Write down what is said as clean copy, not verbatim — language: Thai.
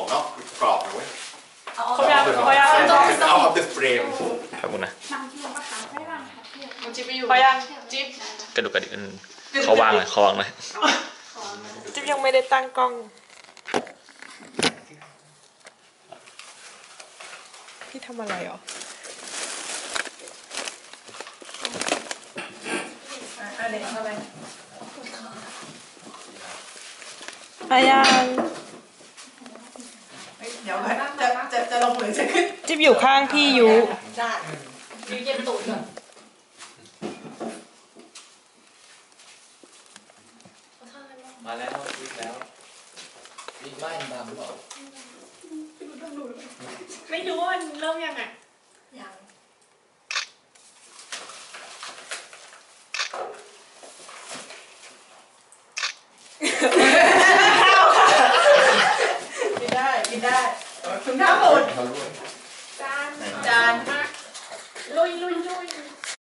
เนาะกรอบนะเว้ยเขาอยากเอาเดอะเฟรมครับคุณนะเขาอยากจิ๊บกระดูกเขาวางเลยจิ๊บยังไม่ได้ตั้งกล้องพี่ทำอะไรหรออะไรอะไรพยางเดี๋ยวจะลงหรือจะขึ้นจิ๊บอยู่ข้างพี่ยุได้ยุเย็นตูดก่อนมาแล้ววิ่งแล้ววิ่งบ้านตามหรือเปล่าไม่รู้ว่ามันเริ่มยังไงยังกินได้ถุงเท้าหมดจานมากลุย